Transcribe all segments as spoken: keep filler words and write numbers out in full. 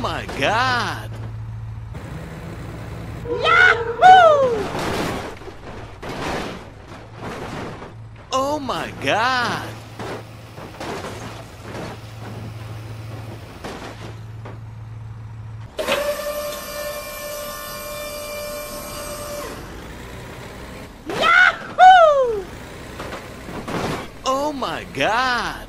my God! Yahoo! Oh my God! Yahoo! Oh my God!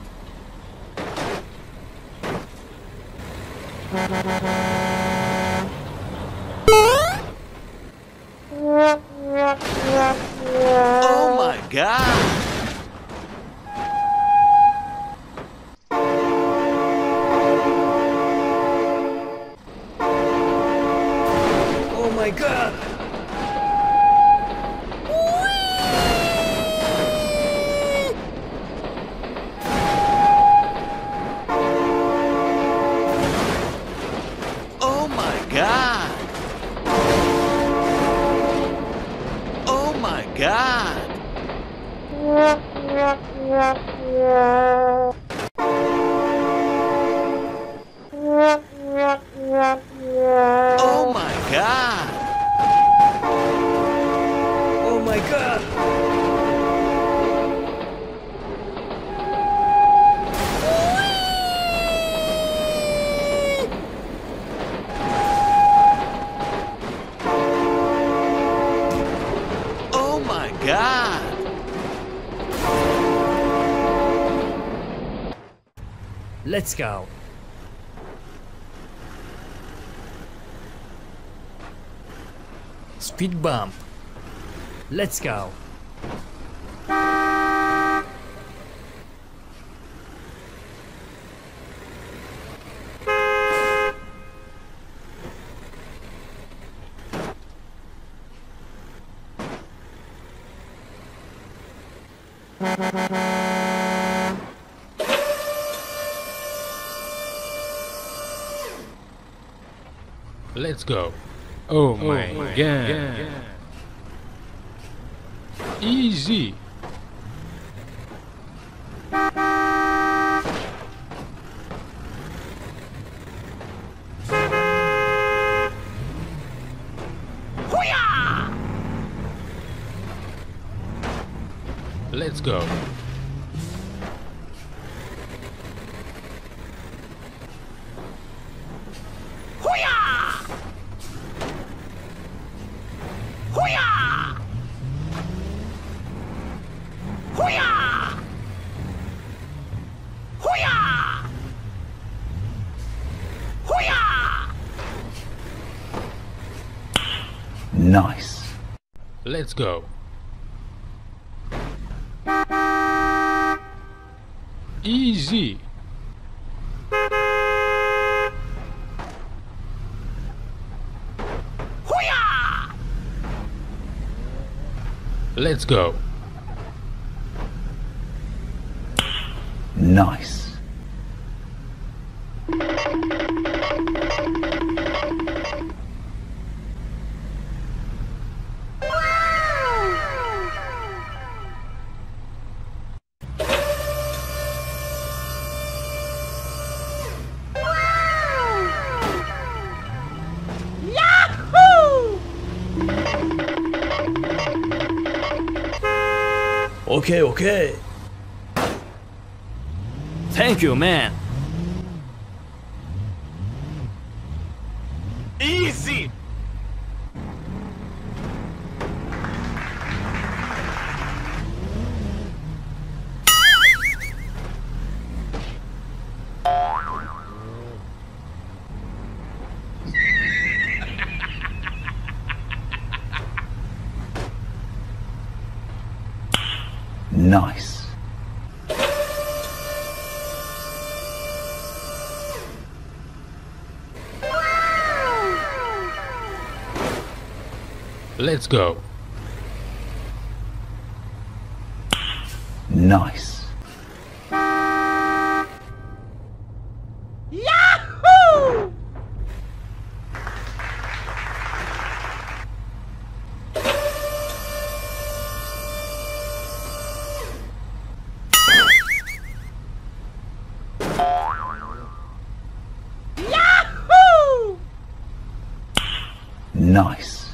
Oh my God! Oh my God! Oh my God! Oh my God! Oh my God! Oh my God! Oh my God! Let's go! Speed bump! Let's go! Let's go. Oh, my, my God. God. Easy. Hoo-yah! Let's go. Hoo-yah! Hoo-yah! Hoo-yah! Hoo-yah! Hoo-yah! Nice. Let's go. Easy. Hoo-yah! Let's go. Nice. Yahoo! Okay, okay. Thank you, man. Easy! Nice. Let's go. Nice. Yahoo! Yahoo! Nice.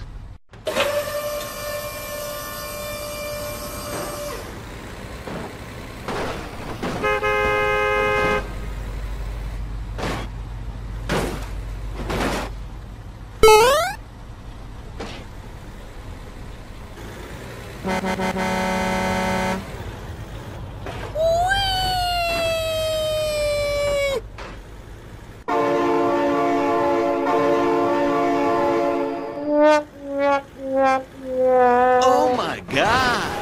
Oh my God!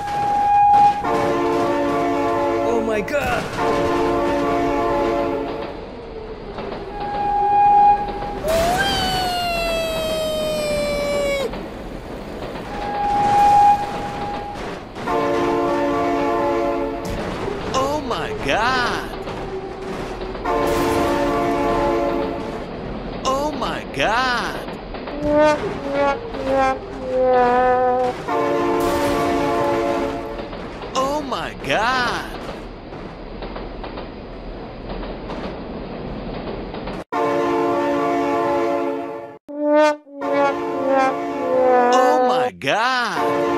Oh my god! Oh my God! Oh my God! Oh my God! Oh my God!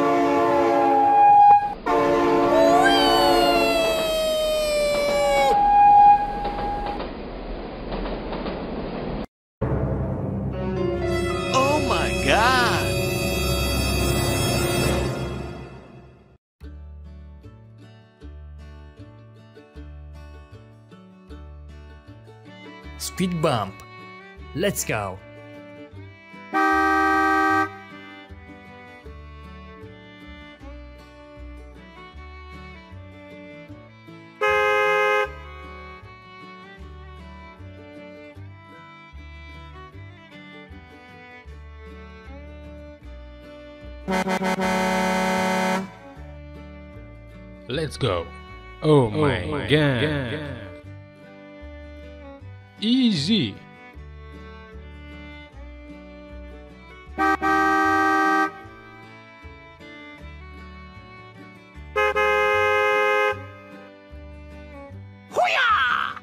Oh my God! Speed bump. Let's go. Let's go. Oh my, my god. God. Easy. Hoo-yah!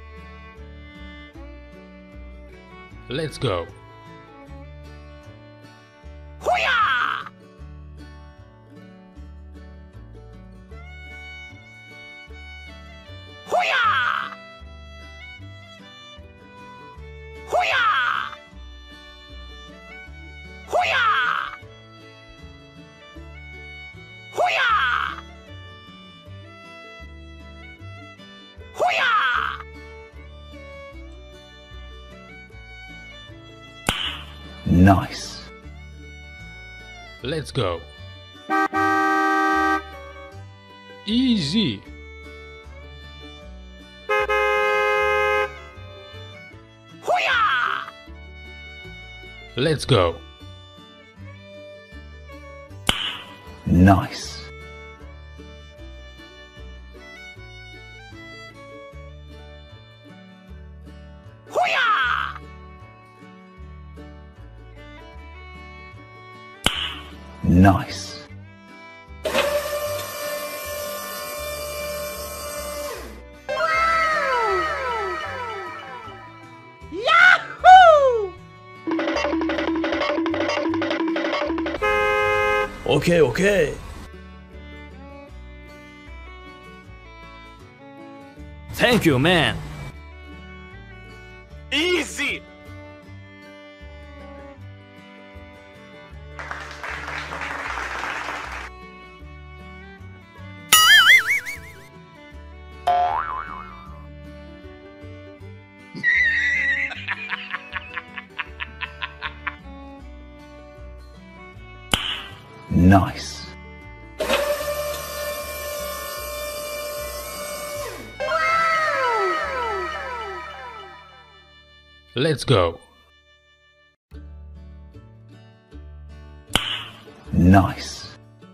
Let's go. Hoo-yah! Hoo-yah! Hoo-yah! Hoo-yah! Hoo-yah! Hoo-yah! Nice. Let's go. Easy. Hoo-yah! Let's go. Nice. Hoo-yah! Nice. Yahoo! Okay, okay. Thank you, man. Easy! Nice. Let's go. Nice.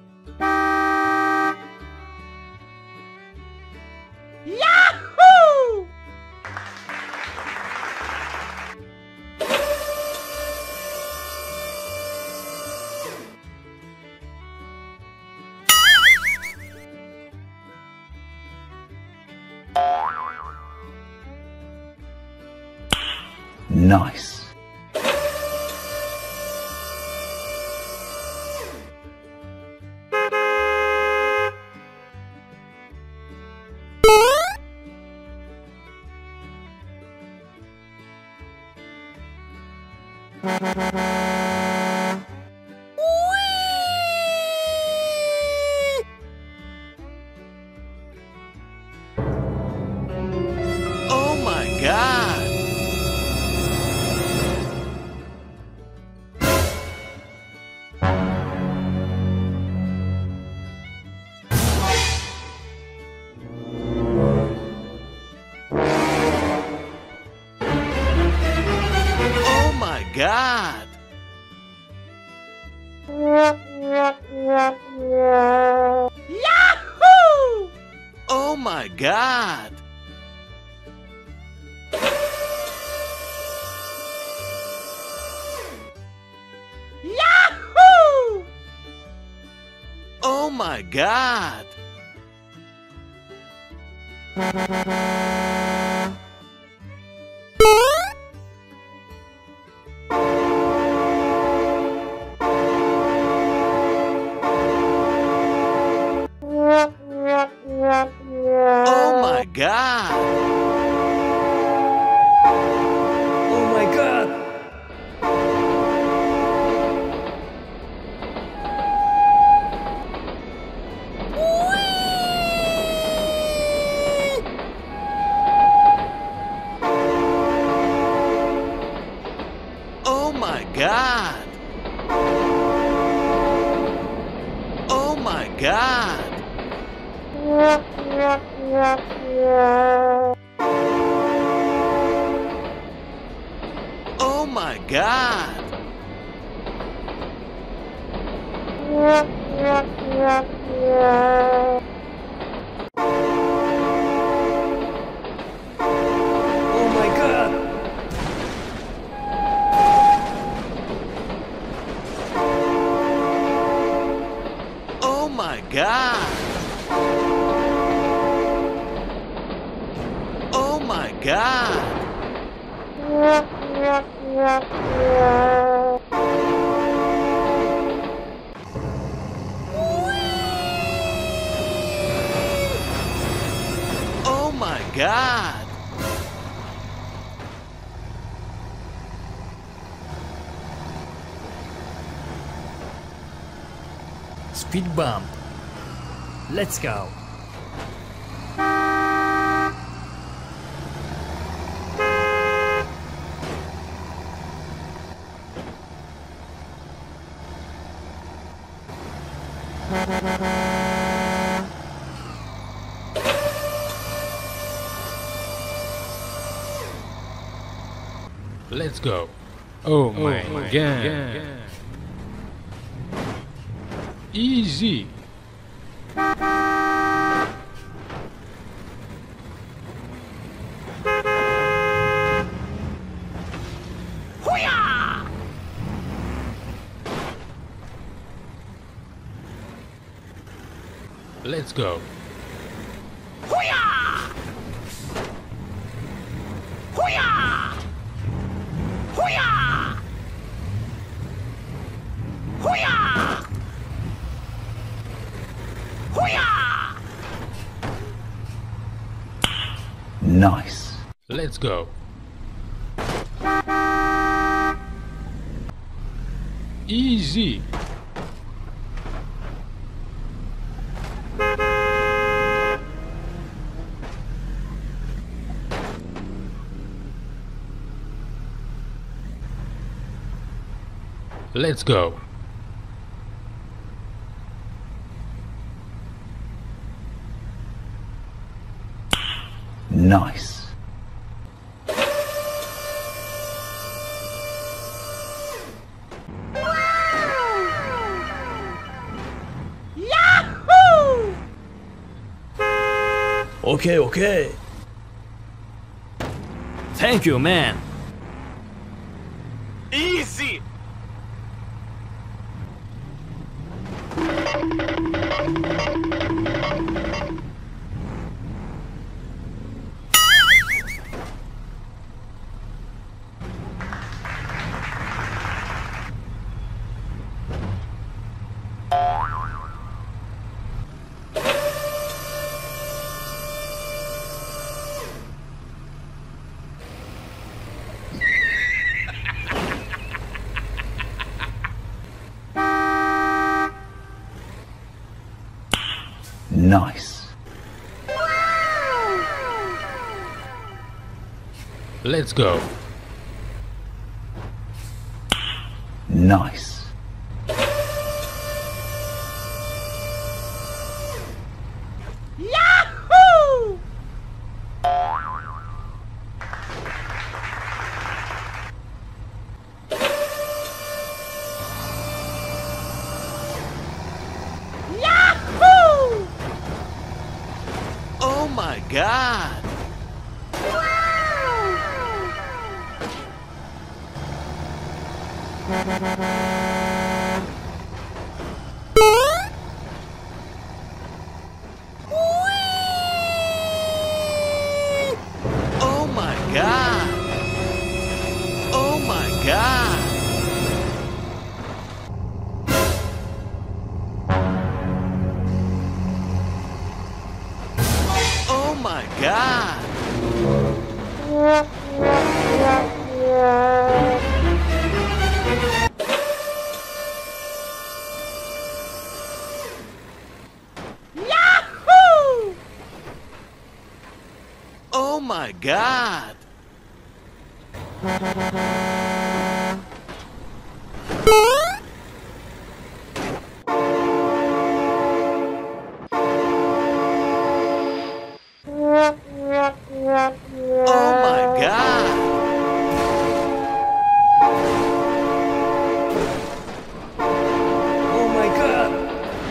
Yahoo! Nice. Oh my God! Oh my God! Yahoo! Oh my God! Yahoo! Oh my God! Oh my God! Oh my god! Oh my God! Oh my God! Oh my God! Oh my god! Oh my God! Oh my God! Oh my God! Speed bump. Let's go. Let's go. Oh my, my god. God. Easy. Hoo-yah! Let's go. Hoo-yah! Hoo-yah! Hoo-yah! Hoo-yah! Hoo-yah! Nice. Let's go. Easy. Let's go. Nice. Yahoo! Okay, okay. Thank you, man. Easy! Nice. Let's go. Nice. Yahoo! Yahoo! Oh my God! Oh my God! Oh my God! Oh my God! Yahoo! Oh my God! Oh my God! Oh my God!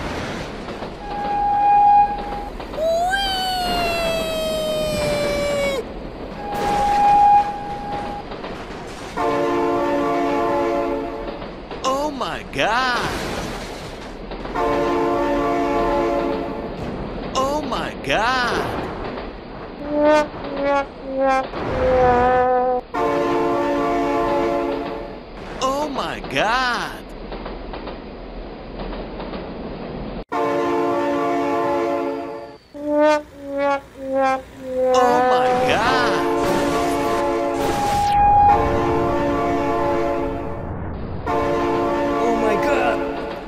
Oh my God! Oh my God! Oh my God! Oh my God! Oh my God!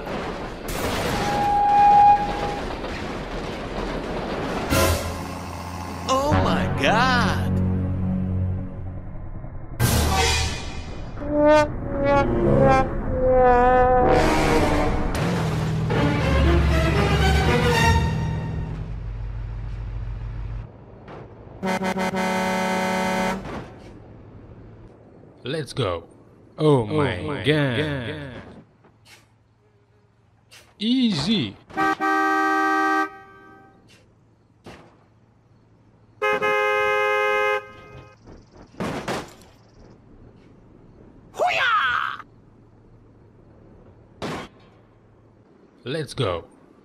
Oh my God! Let's go. Oh my, my God. God. Easy. Hoo-yah! Let's go.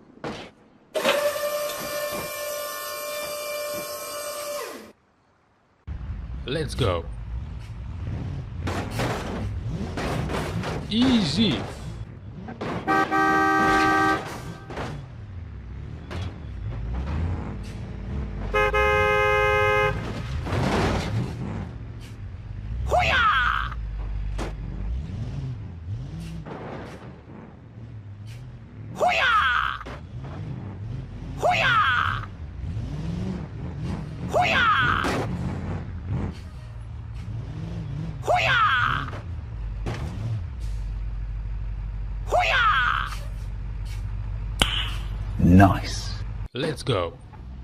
Let's go. Easy. Hoo-yah! Hoo-yah! Hoo-yah! Hoo-yah! Hoo-yah! Hoo-yah! Nice. Let's go.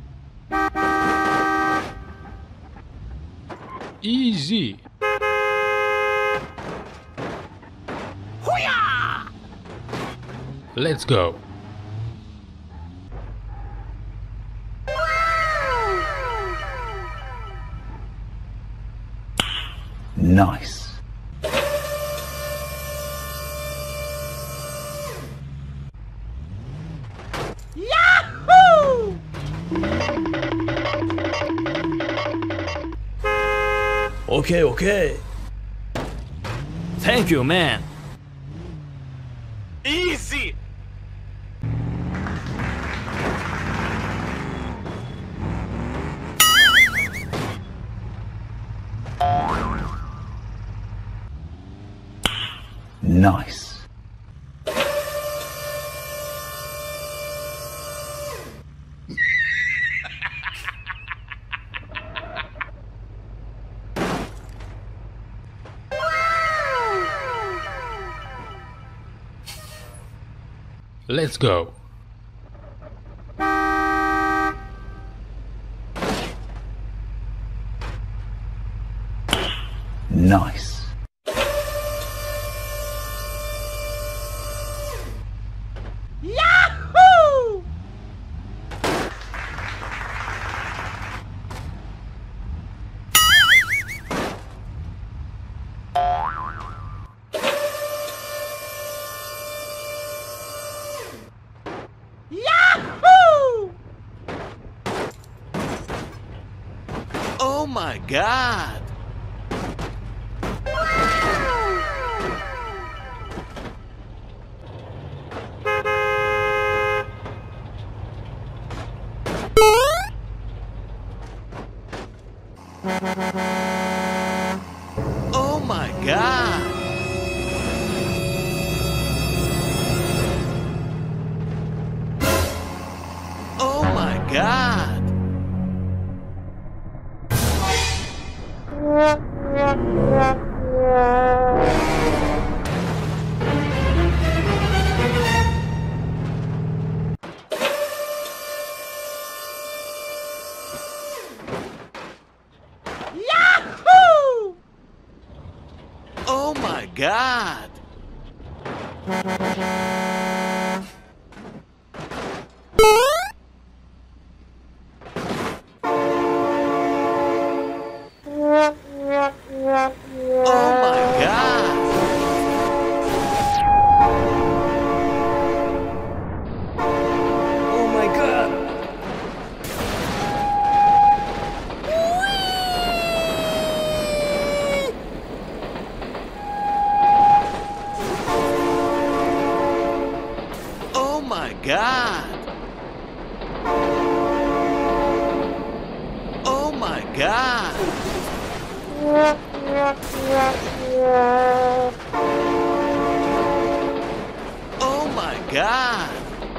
Easy. Hoo-yah! Let's go. Nice. Yahoo! Okay, okay. Thank you, man. Easy! Nice. Let's go. Nice. Yahoo! Yahoo! Oh my God! Oh my God! Oh my God! Yahoo! Oh my God! Oh my God! Oh my God! Oh my God! Oh my God! Oh my God!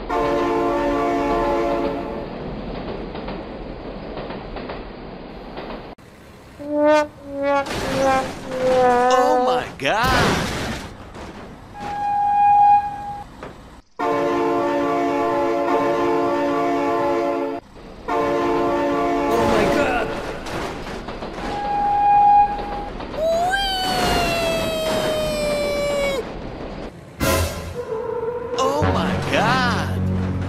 Oh my God! Oh my God! Oh my God!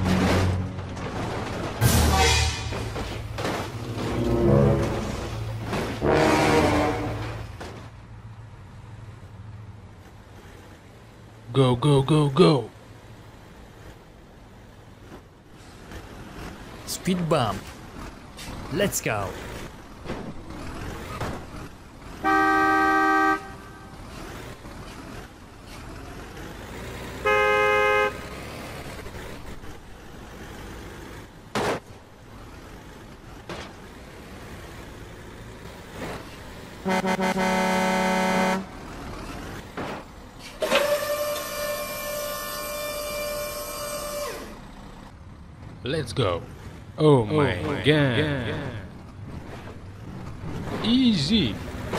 Go, go, go, go. Speed bump. Let's go. Let's go. Oh my, my God. Easy.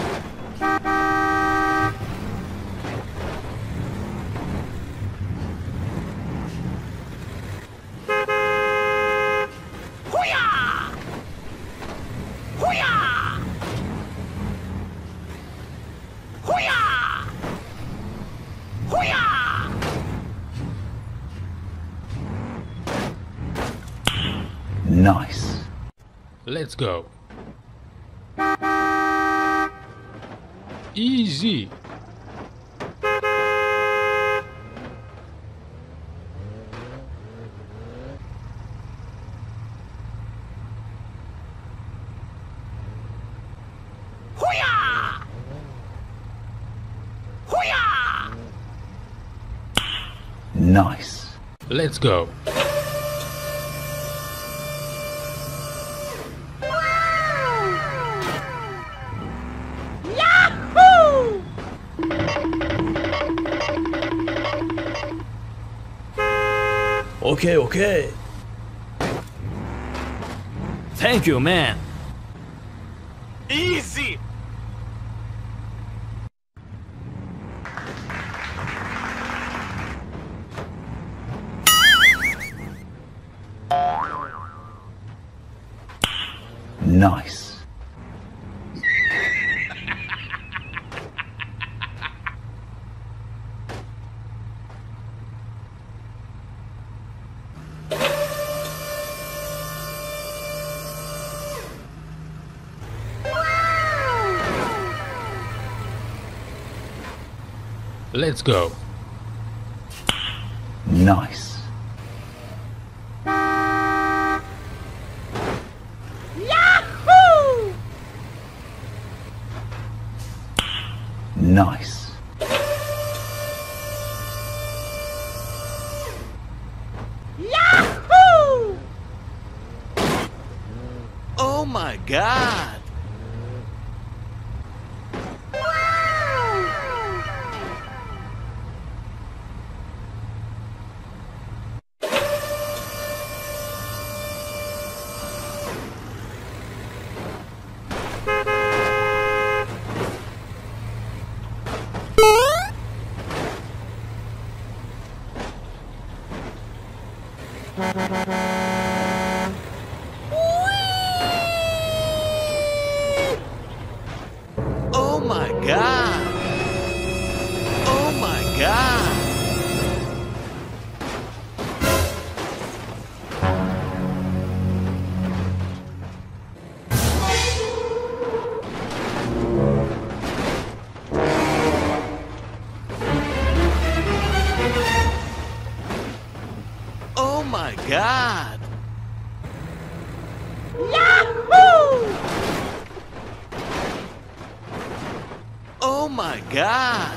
Hoo-yah! Hoo-yah! Hoo-yah! Hoo-yah! Nice. Let's go. Easy. Hoo-yah! Hoo-yah! Nice. Let's go. Yahoo! Okay, okay. Thank you, man. Easy! Nice. Let's go. Nice. Yahoo! Nice. Yahoo! Oh my God! Oh my God! Oh my God! Oh my God! Yahoo! Oh my God!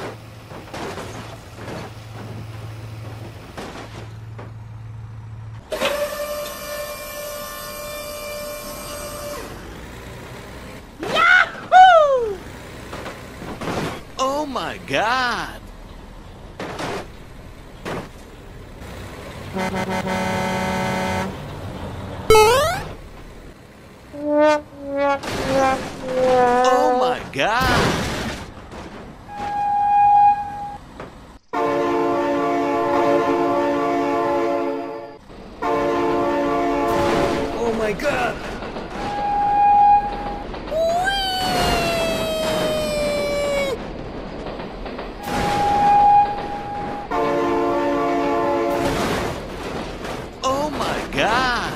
Yahoo! Oh my God! Oh my God! Oh my god! Oh my God!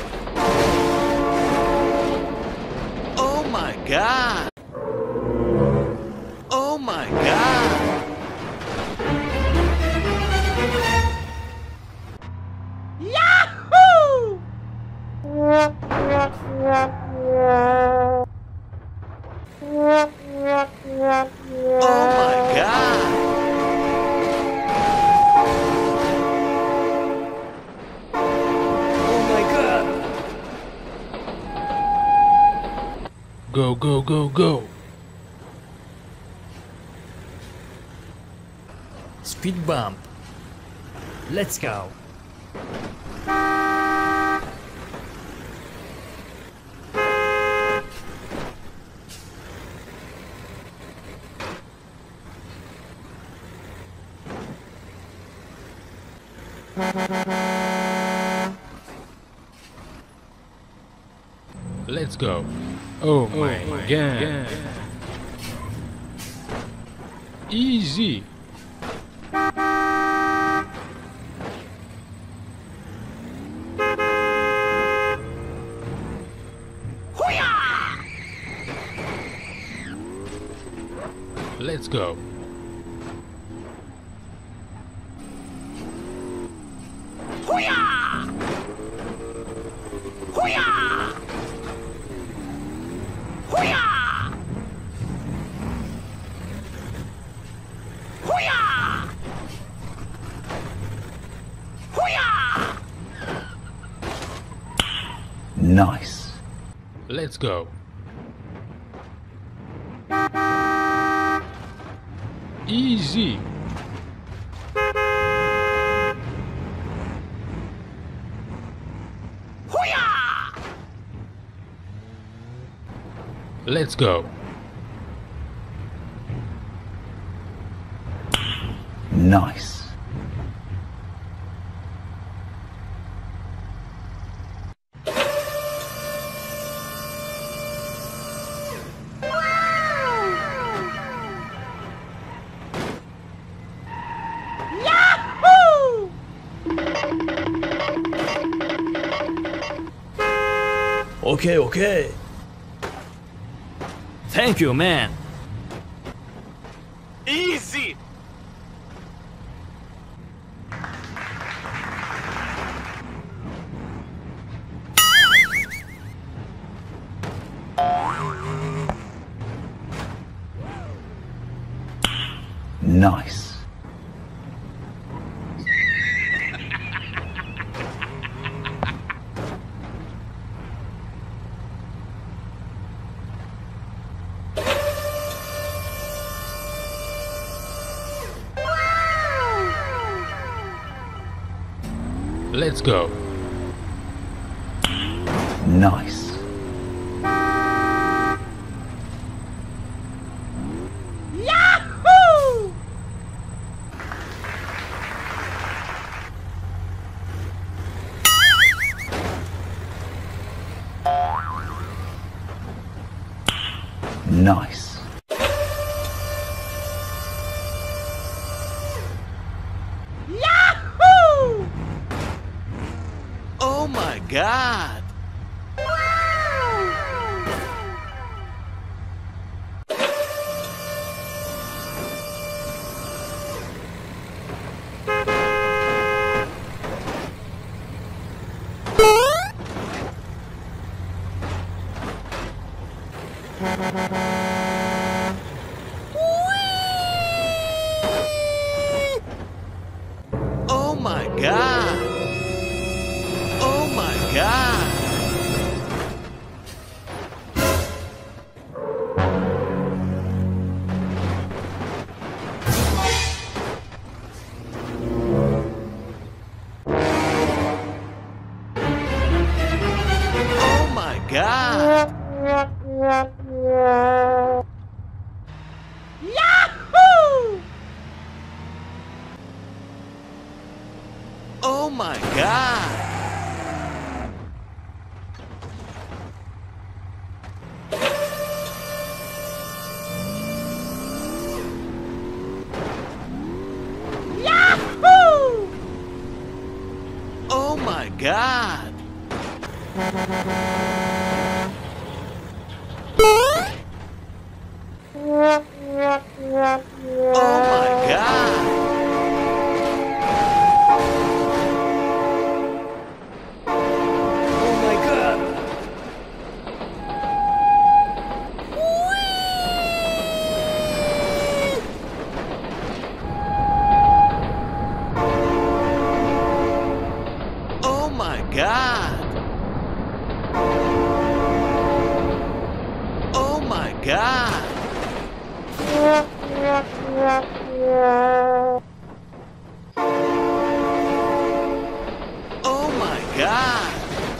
Oh my God! Oh my God! Yahoo! Oh my God! Oh my god! Go, go, go, go. Speed bump. Let's go. Let's go. Oh my, God. Easy. Hoo-yah! Let's go. Hoo-yah! Hoo-yah! Hoo-yah! Hoo-yah! Hoo-yah! Nice. Let's go. Easy. Hoo-yah! Let's go. Nice. Okay, okay. Thank you, man. Easy! Nice. Let's go. Nice. Yahoo! Nice. Yahoo! Oh my God! Oh my God! Oh my God! Oh my God! Yahoo! Oh my God! Yahoo! Oh my God! Oh my God! Oh my god! Oh my God! Oh my God! Oh my God!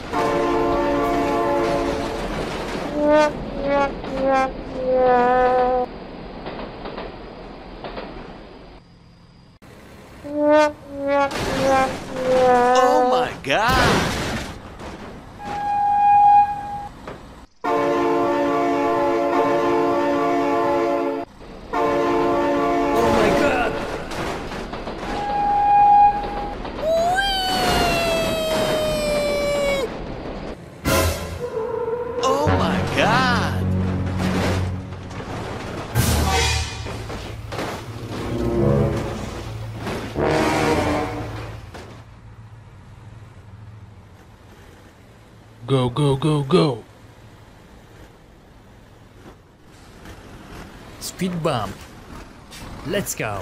Oh my God! Oh my god! Oh my God! Go, go, go, go. Speed bump. Let's go.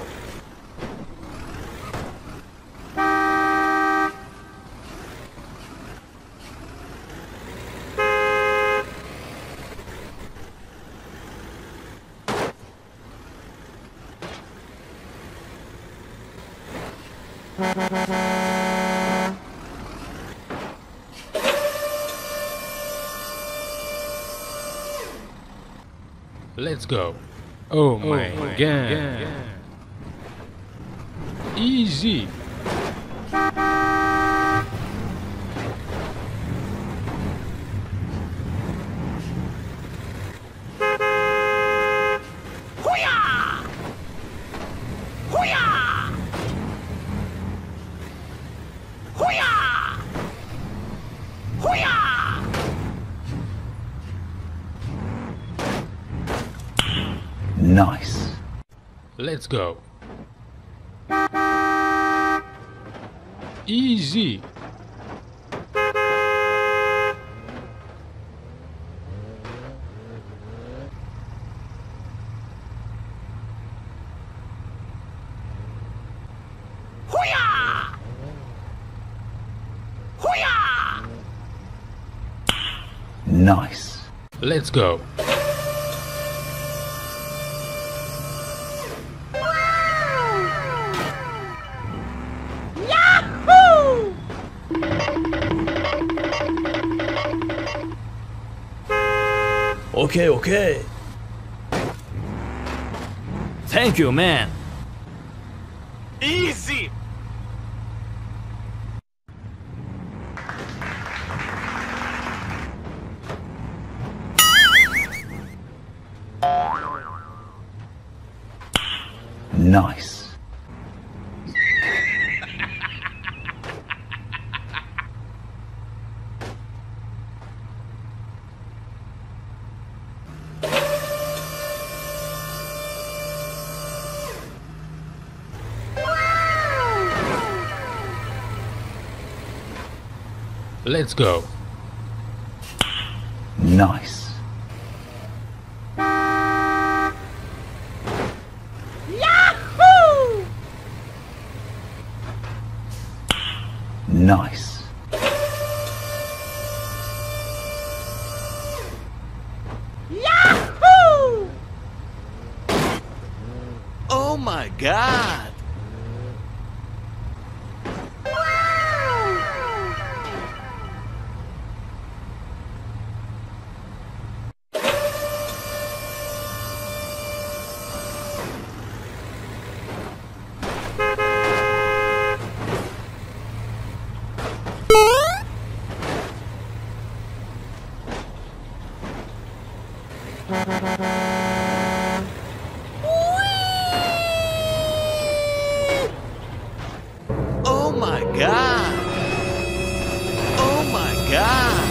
Let's go. Oh my, oh my god. god. Easy. Hoo-yah! Hoo-yah! Hoo-yah! Hoo-yah! Nice. Let's go. Easy. Hoo-yah! Hoo-yah! Nice. Let's go. Yahoo! Okay, okay. Thank you, man. Easy! Nice. Let's go. Nice. Yahoo! Nice. Yahoo! Oh my God! Oh my God! Oh my God!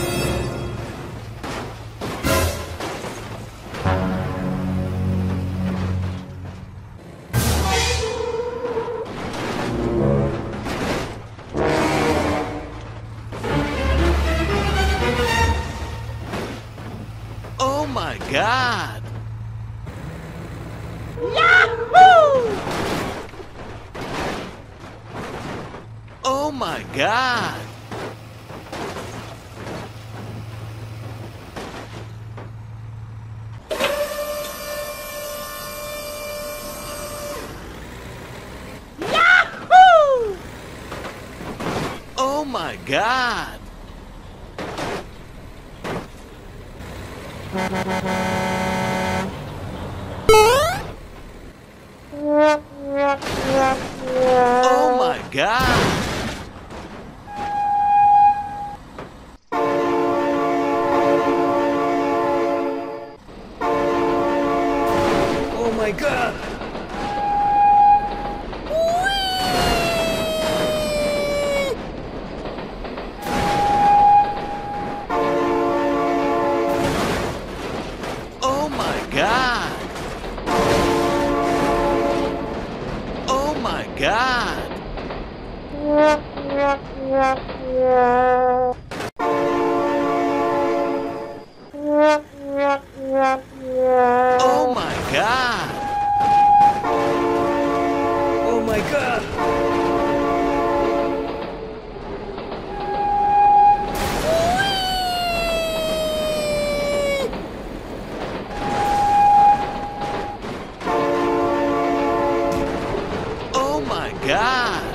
Oh my God! Yahoo! Oh my God! Yahoo! Oh my God! Oh my God! Oh my god! Oh my God! Oh my God! Oh my God! Oh my god! Oh my God!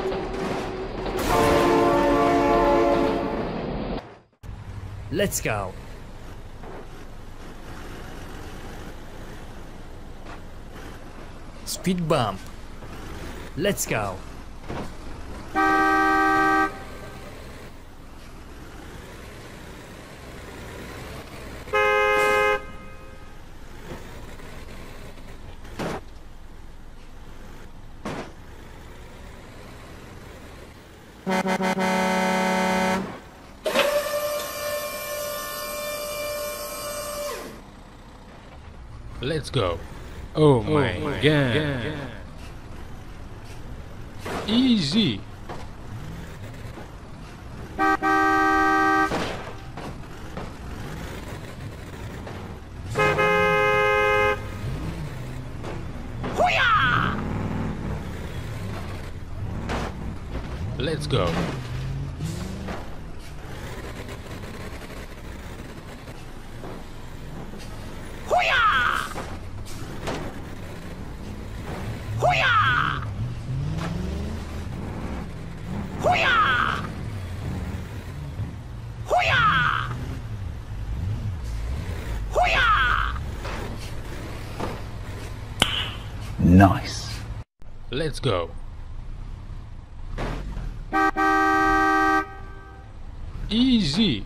Let's go. Speed bump. Let's go. Let's go. Oh my god. Easy. Let's go. Nice. Let's go. Easy.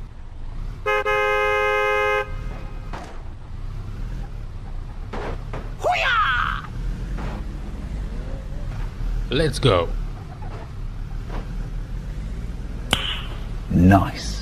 Let's go. Nice.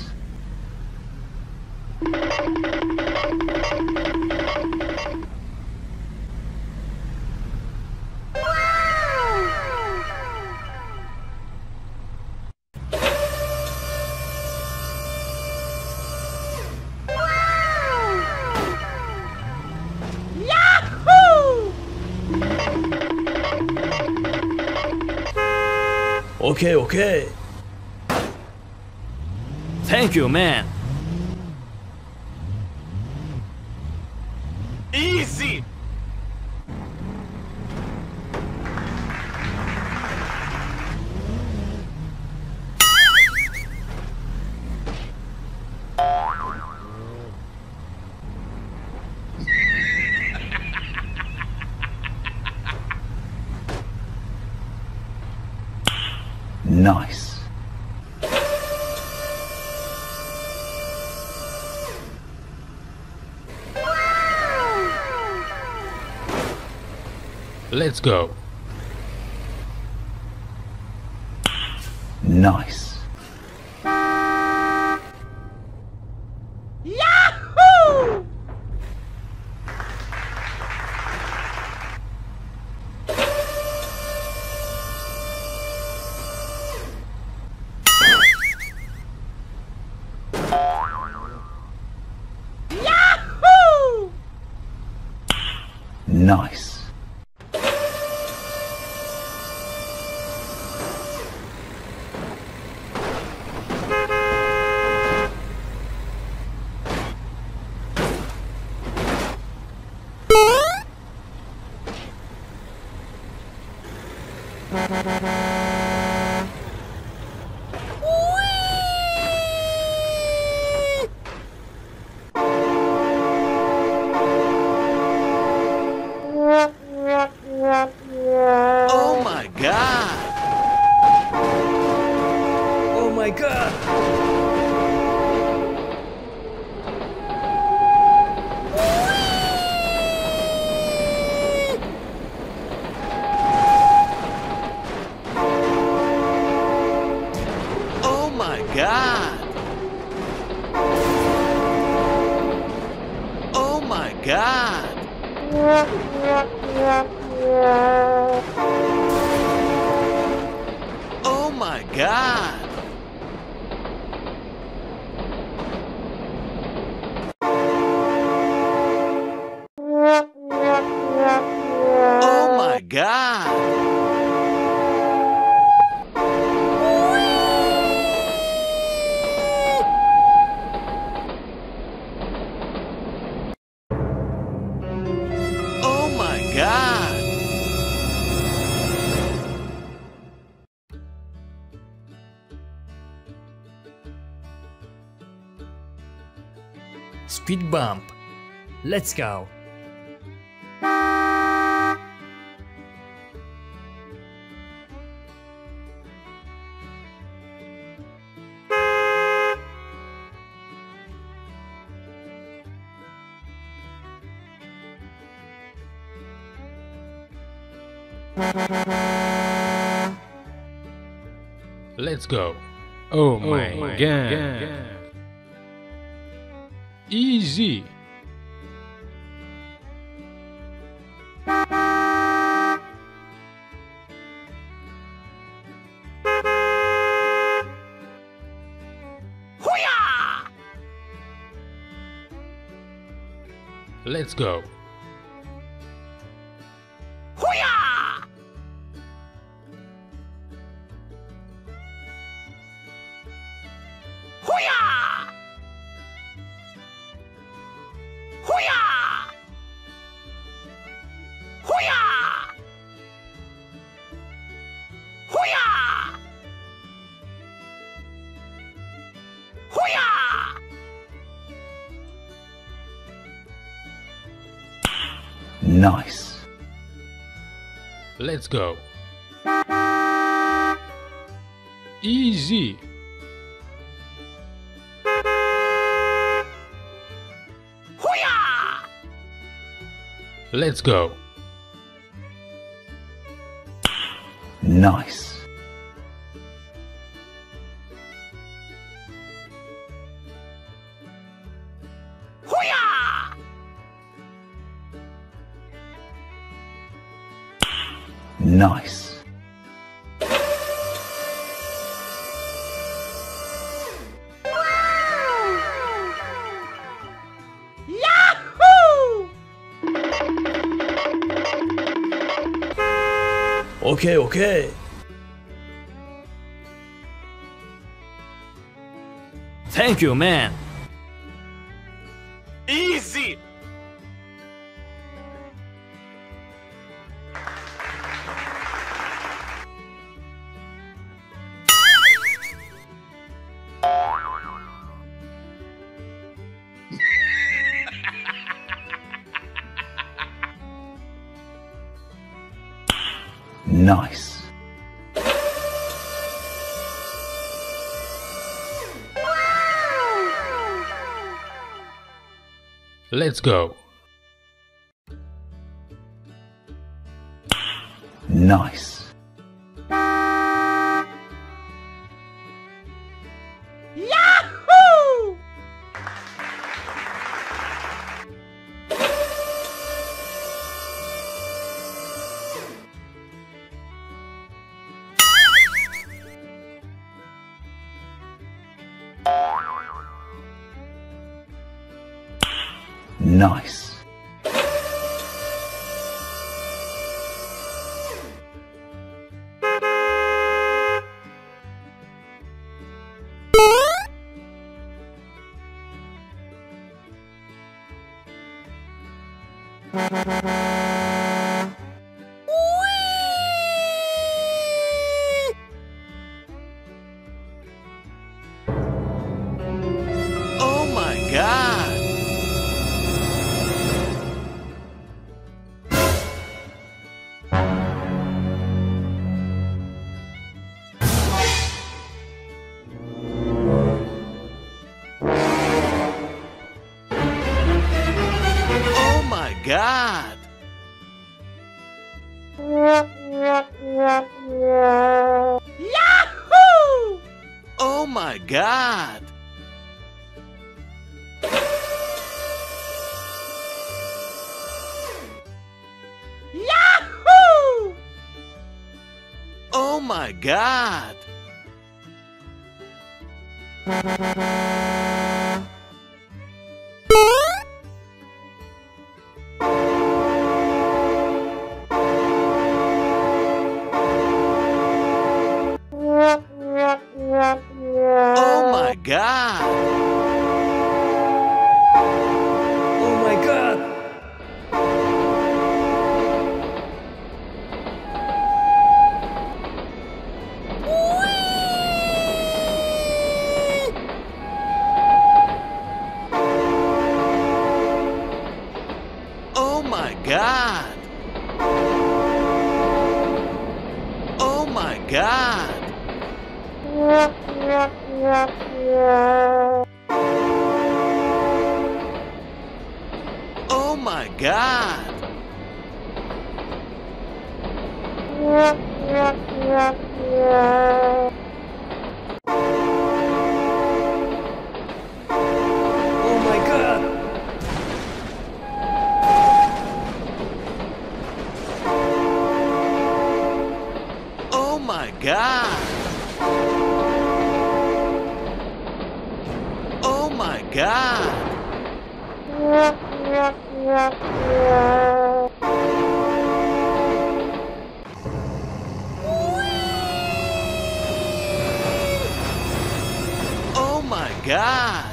Yahoo! Okay, okay. Thank you, man. Easy! Nice. Let's go. Nice. Yahoo! Yahoo! Nice. Oh my god! Oh my god. Oh my god! Oh my god! Oh my god! Oh my god! Oh my god! Speed bump. Let's go. Let's go. Oh my, oh my god. god. Easy. Let's go. Hoo-yah! Hoo-yah! Hoo-yah! Hoo-yah! Hoo-yah! Hoo-yah! Nice. Let's go. Easy. Hoo-yah! Let's go. Nice. Hoo-yah! Nice. Yahoo! Okay, okay. Thank you, man. Easy! Nice. Let's go. Nice. Yahoo! Nice. Oh my god! Oh my god! Yahoo! Oh my god! Yahoo! Oh my god! Oh my god! Oh my god. Oh my god! Oh my god! Oh my god! Oh my god. Oh my god! Oh my god! Oh my God!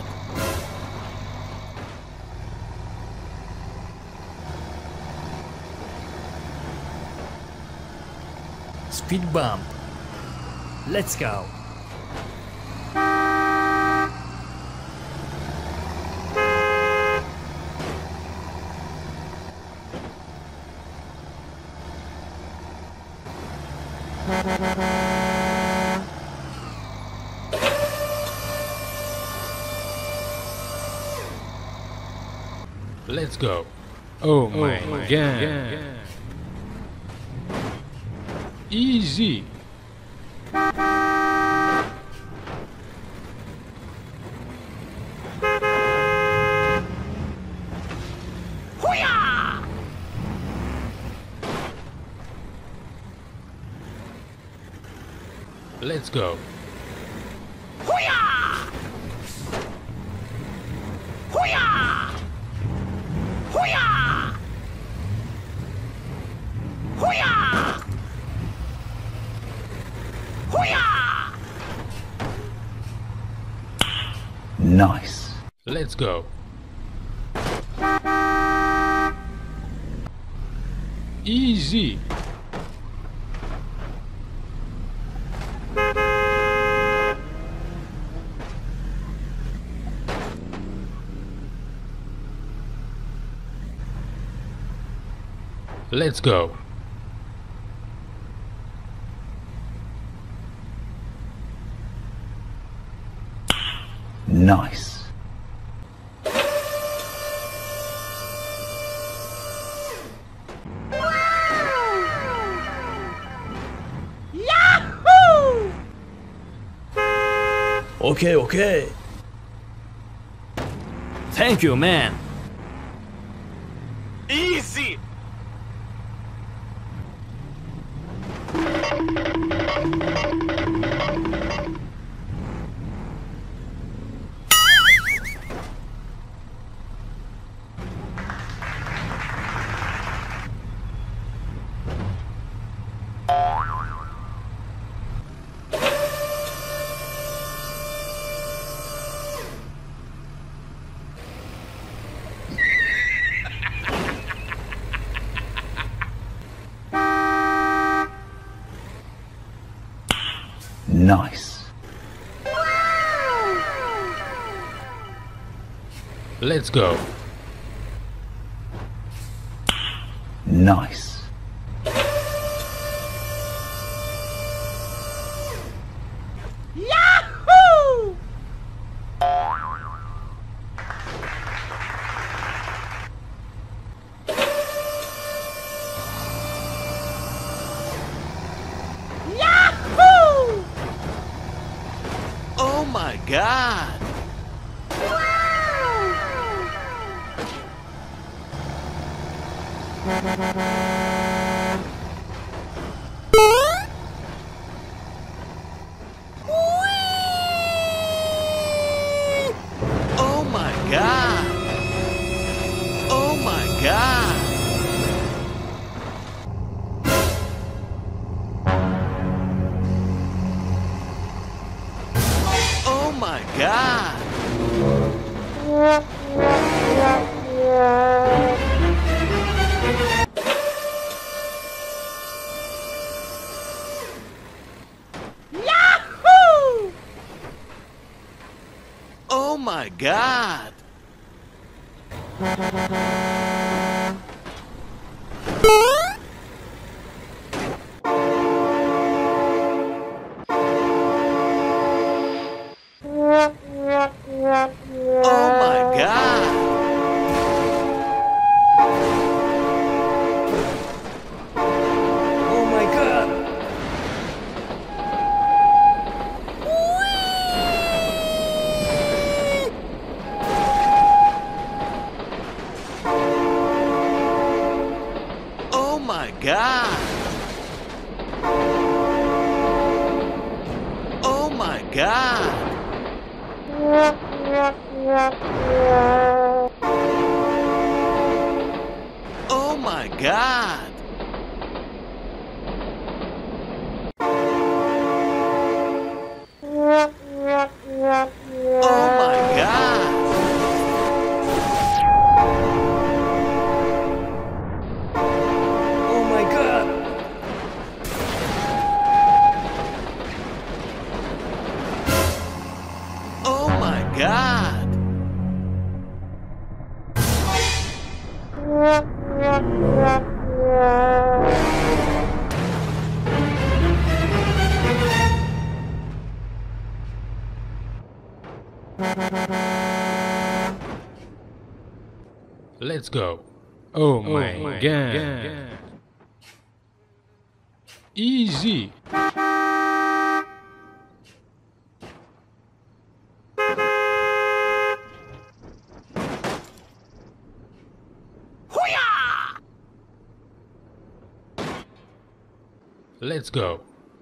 Speed bump. Let's go. Let's go. Oh my, oh my God. God. Easy. Hoo-yah! Let's go. Hoo-yah! Hoo-yah! Hoo-yah! Hoo-yah! Hoo-yah! Nice. Let's go. Easy. Let's go. Nice. Yahoo! Okay, okay. Thank you, man. Easy! Nice. Let's go. Nice. Yahoo! Yahoo! Oh my God! Oh my God! Oh my God! Oh my God! Yahoo! Oh my God! Oh my God! Oh my God. Oh my God! Oh my God! Oh my God! Oh my God! Oh my god! Oh my God! Let's go. Oh my, my god. god. Easy. Hoo-yah! Let's go.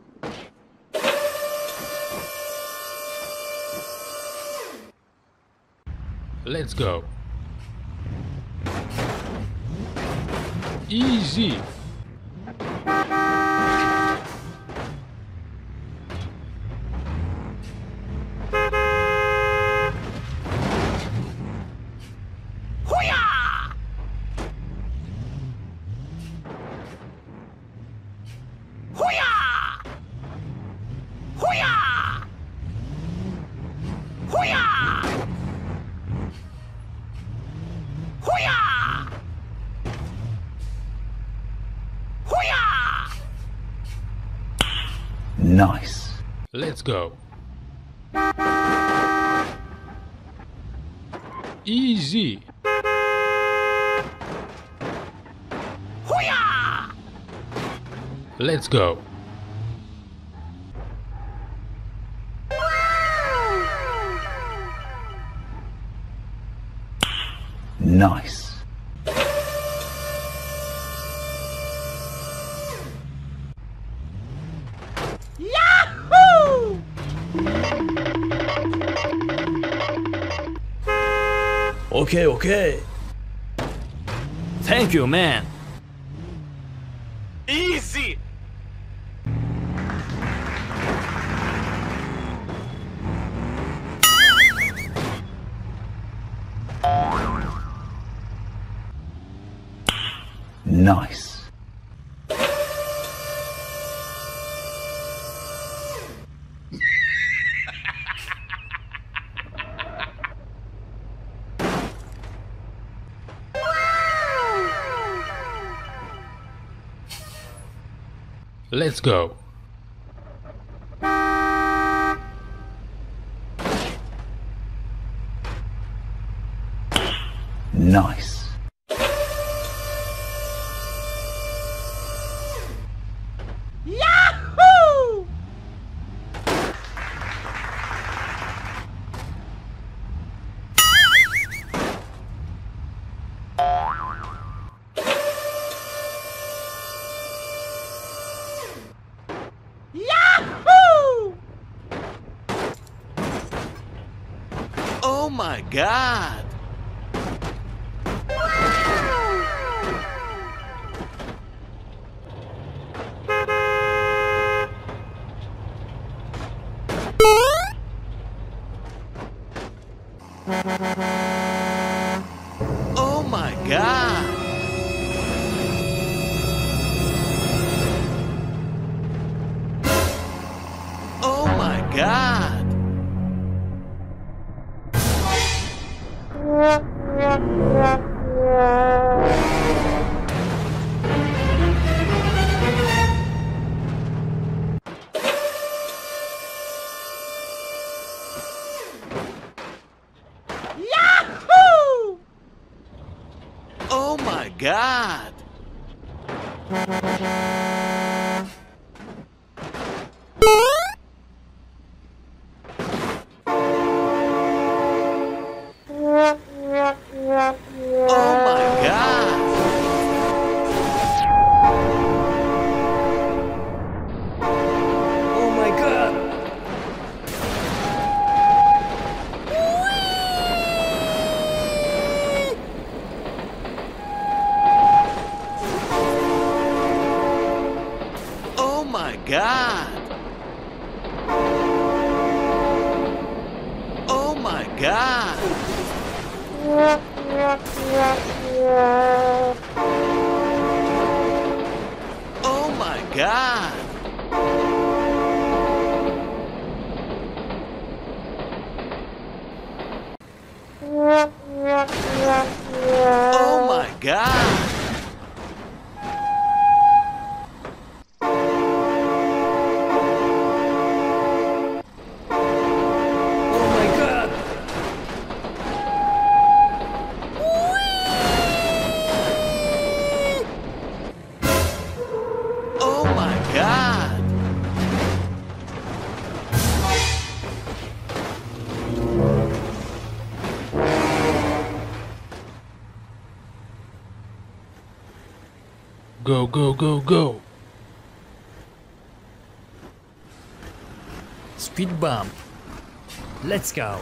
Let's go. Easy. Hoo-yah! Hoo-yah! Hoo-yah! Hoo-yah! Hoo-yah! Hoo-yah! Nice. Let's go. Easy. Hoo-yah! Let's go. Nice. Yahoo! Okay, okay. Thank you, man. Easy! Nice. Let's go. Nice. Yahoo! Yahoo! Oh my God! Oh my God! Oh my God! Yahoo! Oh my God! Oh my God! Oh my god! God! Oh my God! Oh my God! Oh my God! Oh my god! Oh my God! Go, go, go, go. Speed bump. Let's go.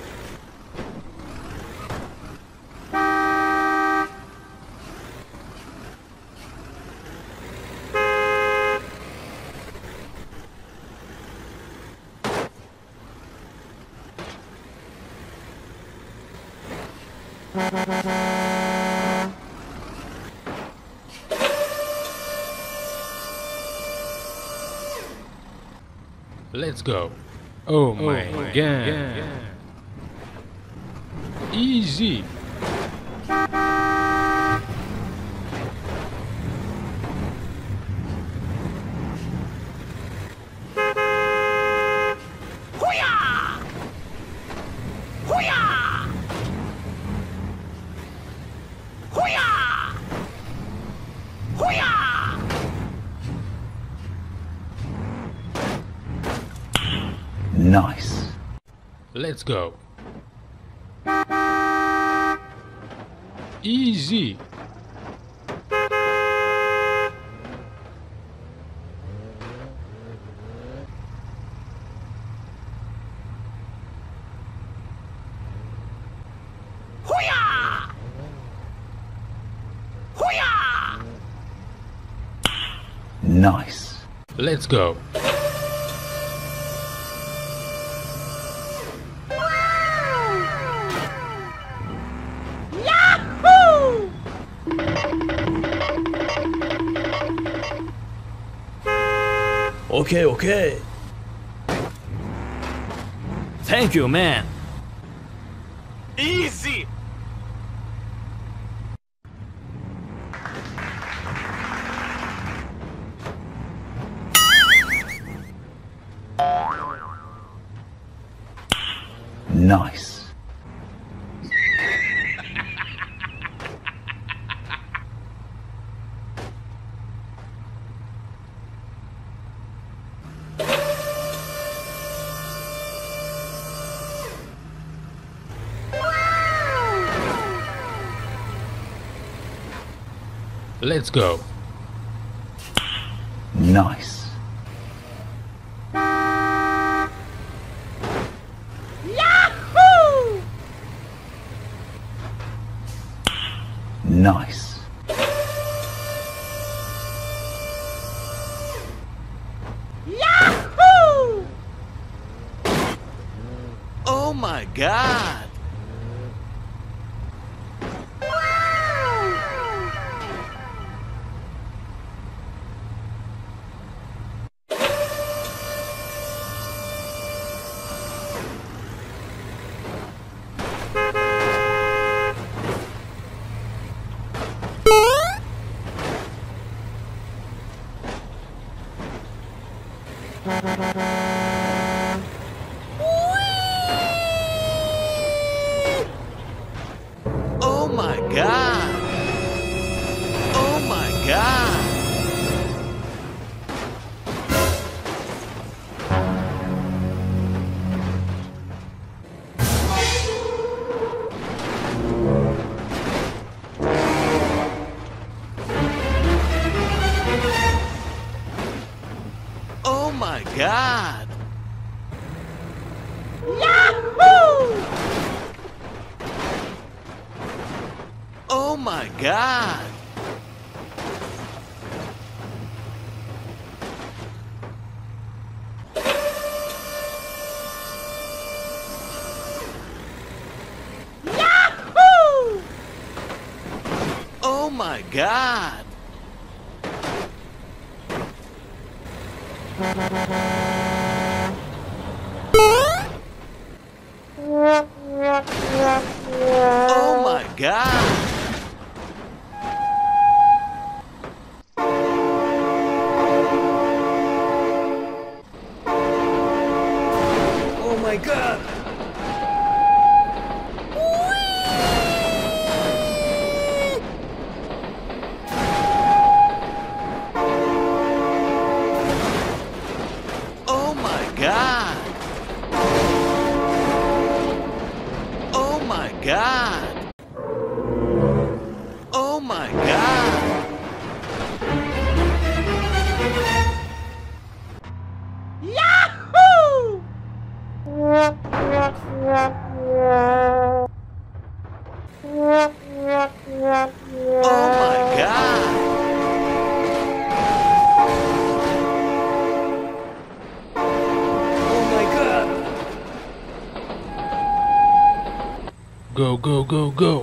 Let's go. Oh my, oh my god. god. Easy. Hoo-yah! Hoo-yah! Hoo-yah! Hoo-yah! Nice. Let's go. Easy. Hoo-yah! Hoo-yah! Nice. Let's go. Yahoo! Okay, okay. Thank you, man. Easy! Nice. Let's go. Nice. Yahoo! Nice. Yahoo! Oh my God! Oh my God! Oh my God! Oh my God! Yahoo! Oh my God! my God! Oh my God! Oh my God! Oh my God! Oh my God! Oh my God! Yahoo! Oh my God! Oh my God! Go, go, go, go.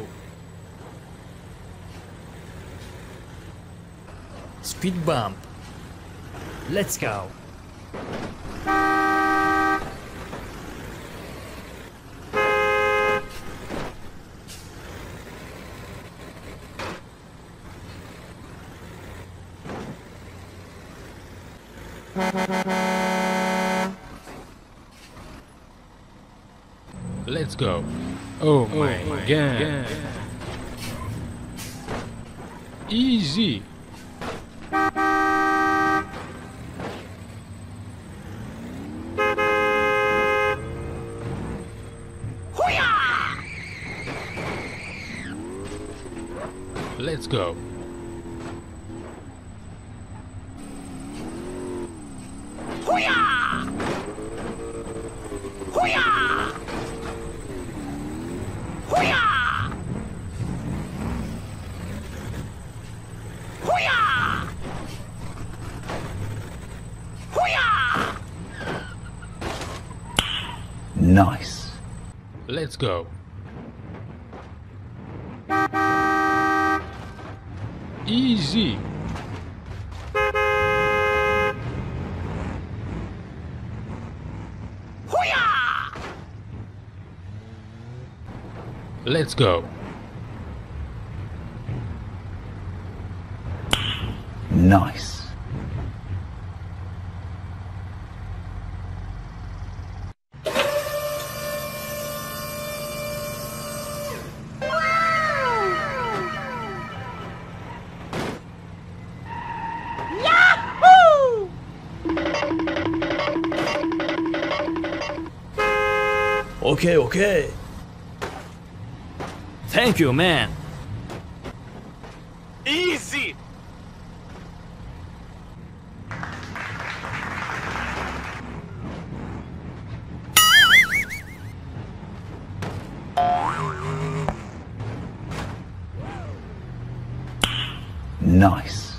Speed bump. Let's go. Let's go. Oh my, my God. God. Easy. Hoo-yah! Let's go. Hoo-yah! Hoo-yah! Hoo-yah! Hoo-yah! Hoo-yah! Nice. Let's go. Easy. Hoo-yah! Let's go. Nice. Yahoo! Okay, okay. Thank you, man. Easy! Nice.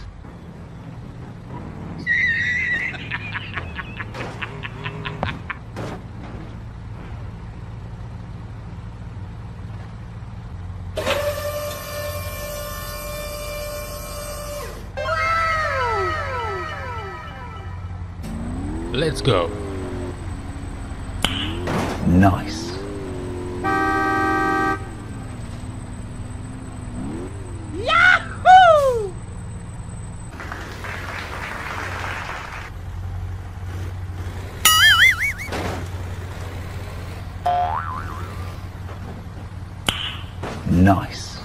Let's go. Nice. Yahoo! Nice.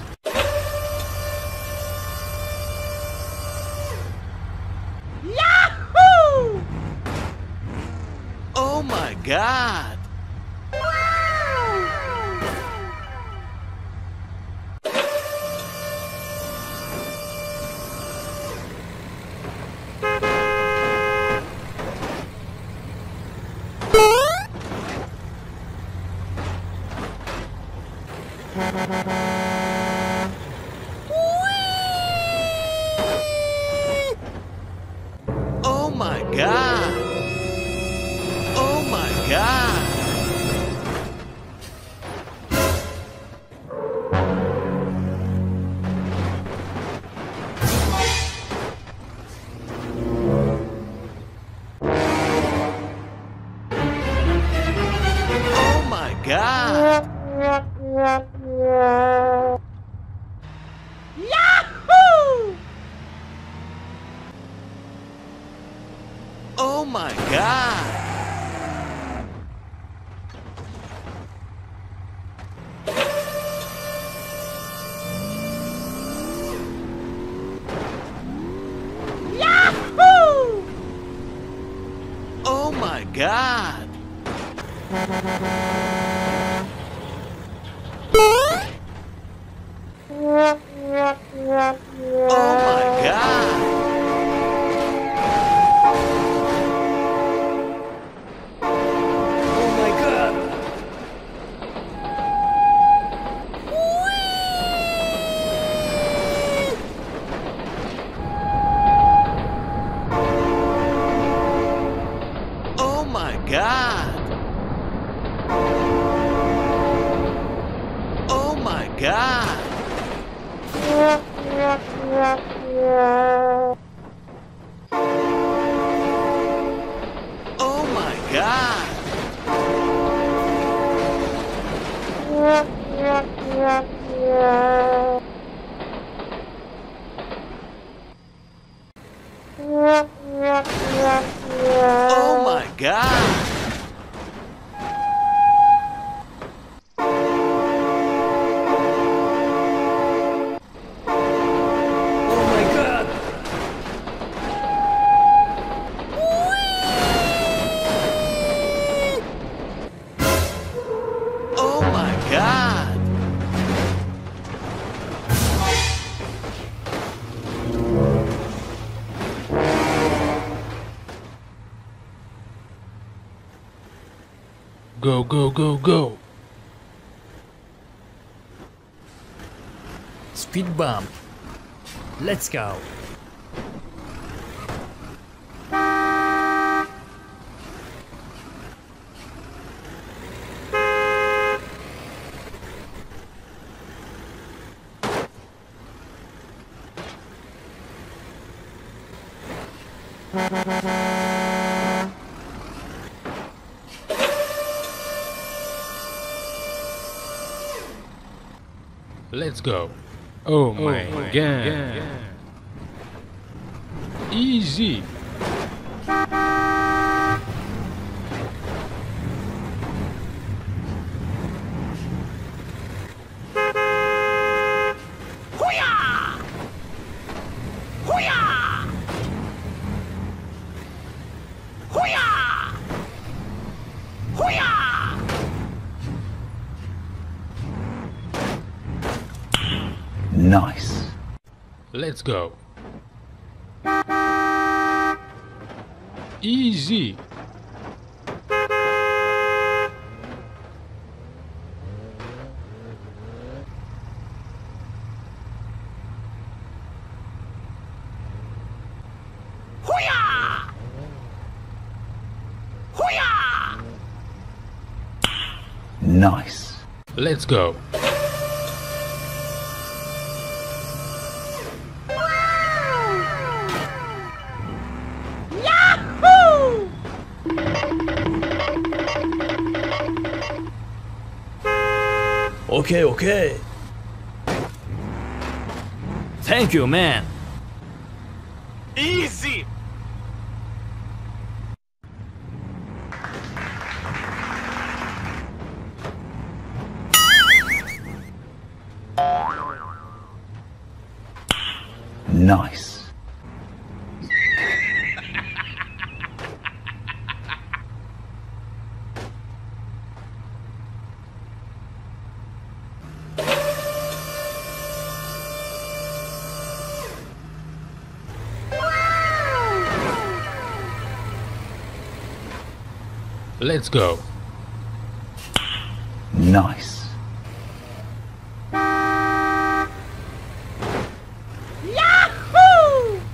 Yahoo! Oh my God! Oh my God! Oh my God! Oh my God! Yahoo! Oh my God! Oh my God! Oh my God! Oh my God! Oh my God! Oh my God! Oh my God! Oh my God! Oh my God! Go, go, go, go. Speed bump. Let's go. Let's go. Oh my, oh my God. God. Easy. Hoo-yah! Hoo-yah! Hoo-yah! Hoo-yah! Nice. Let's go. Easy. Hoo-yah! Hoo-yah! Nice. Let's go. Yahoo! Okay, okay. Thank you, man. Easy! Nice. Let's go. Nice. Yahoo!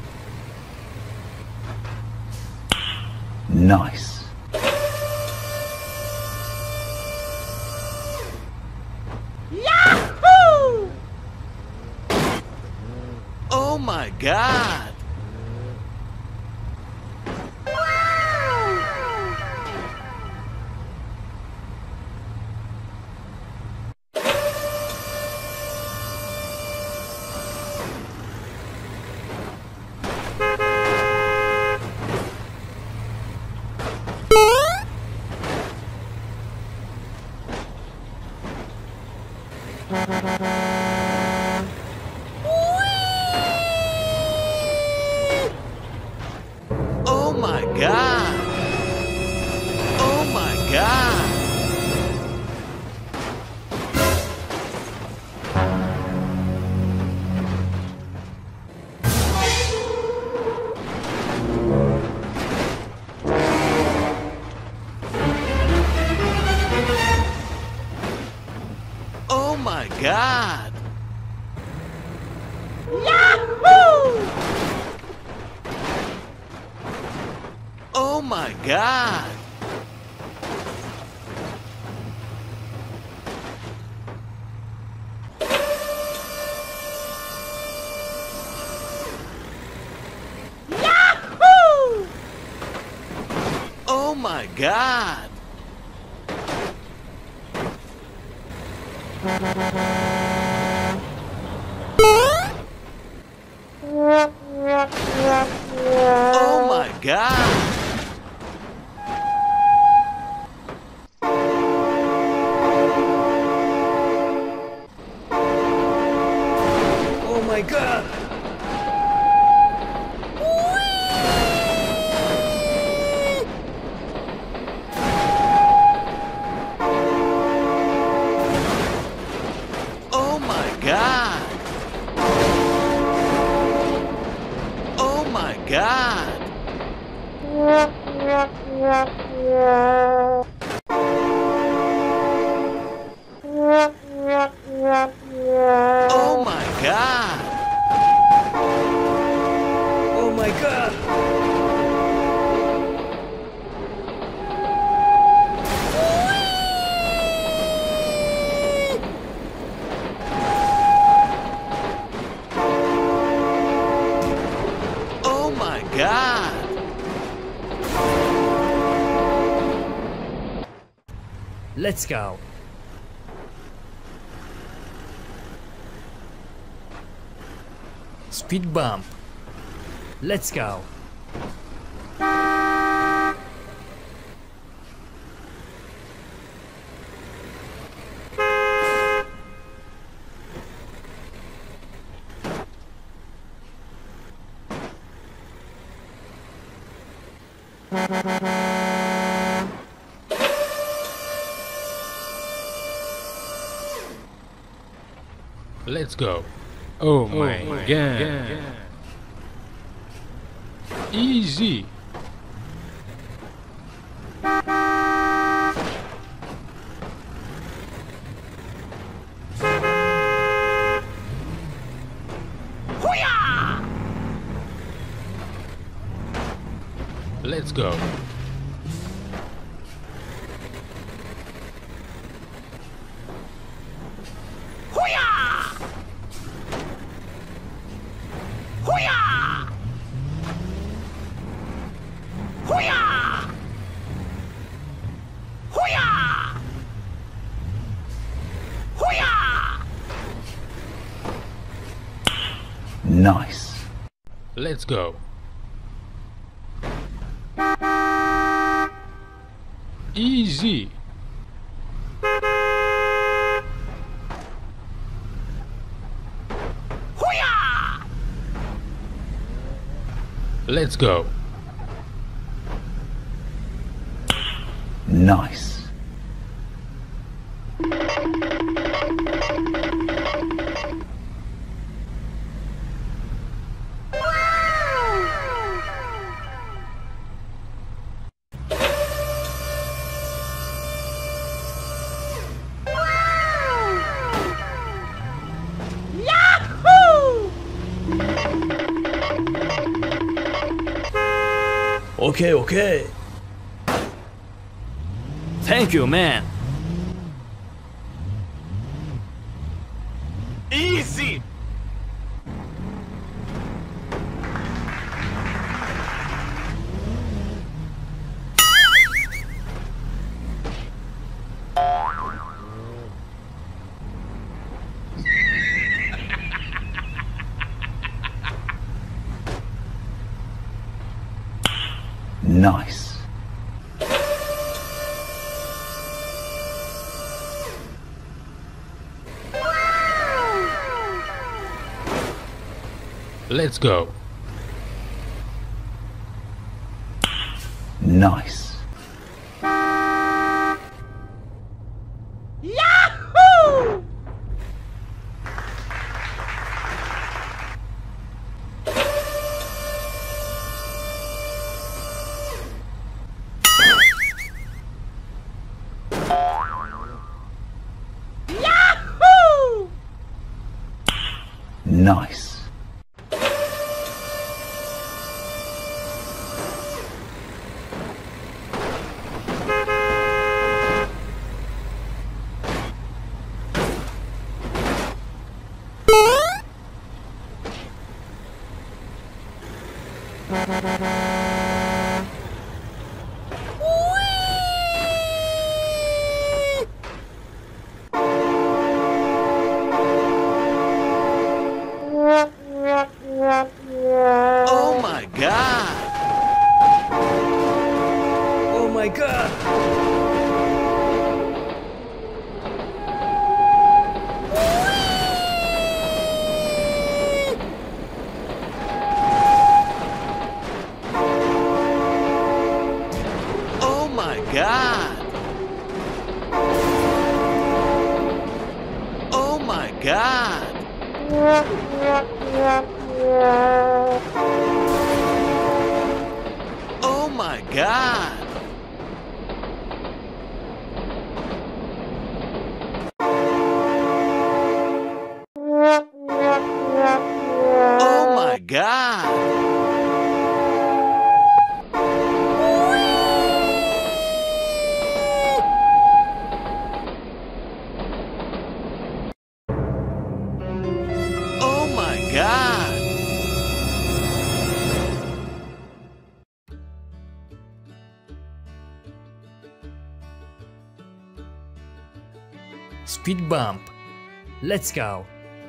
Nice. Yahoo! Oh my God! Oh my God! Oh my God! Oh my God! Yahoo! Oh my God! Yahoo! Oh my God! Oh my God! Oh my god! Oh my God! Oh my God! Oh my God! Oh my god! Oh my God! Let's go. Speed bump. Let's go. Let's go. Oh, my, my god. God. Easy. Hoo-yah! Let's go. Hoo-yah! Hoo-yah! Hoo-yah! Hoo-yah! Hoo-yah! Nice. Let's go. Easy. Hoo-yah! Let's go. Nice. Yahoo! Okay, okay. Thank you, man. Easy! Nice. Let's go. Nice. Yahoo! Yahoo! Nice. Oh my god! Oh my god! Oh my god! Oh my god! Oh my god! Oh my god! Oh my god! Speed bump. Let's go.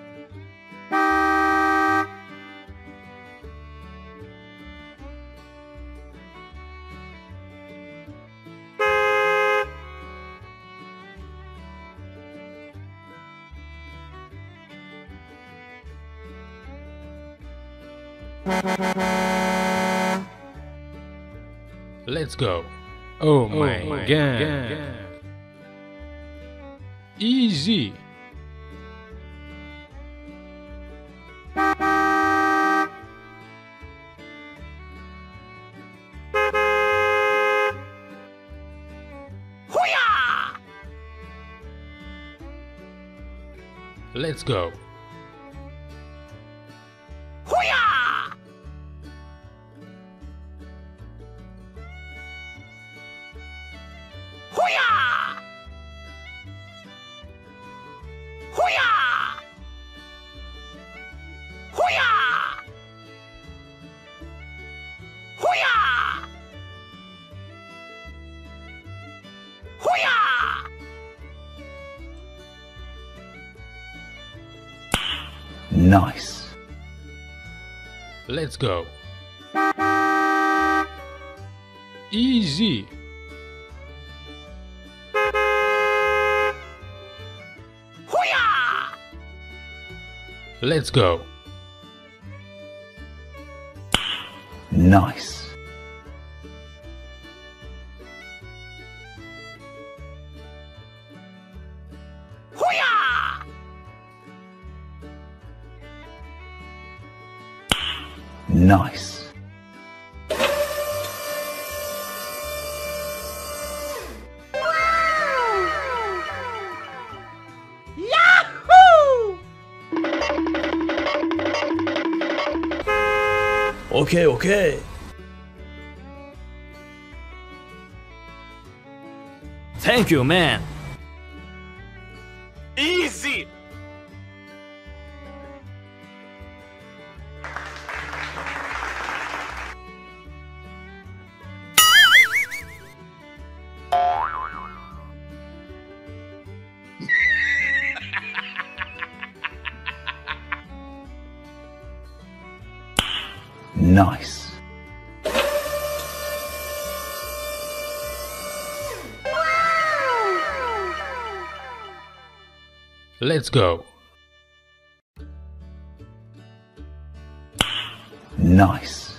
Let's go. Oh my, my god. god. Easy. Hoo-yah! Let's go. Hoo-yah! Hoo-yah! Hoo-yah! Hoo-yah! Hoo-yah! Hoo-yah! Nice. Let's go. Easy. Hoo-yah! Let's go. Nice. Hoo-yah! Nice. Yahoo! Okay, okay. Thank you, man. Easy! Nice. Let's go. Nice.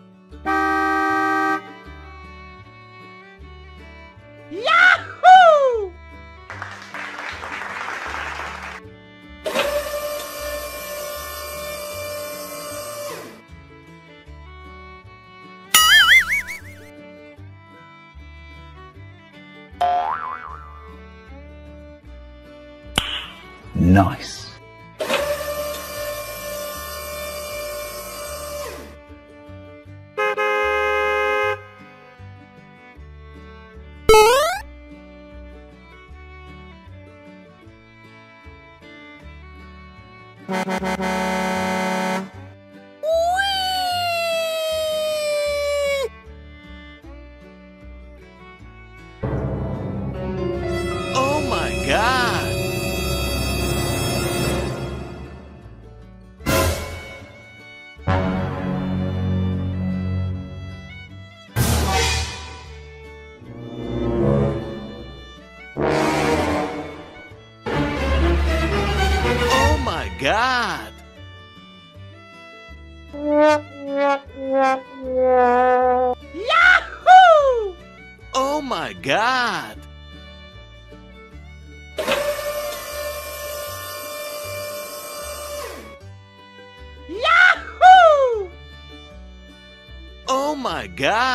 Yahoo! Nice. Oh my God! Oh my God! Yahoo! Oh my God! Yahoo! Oh my God!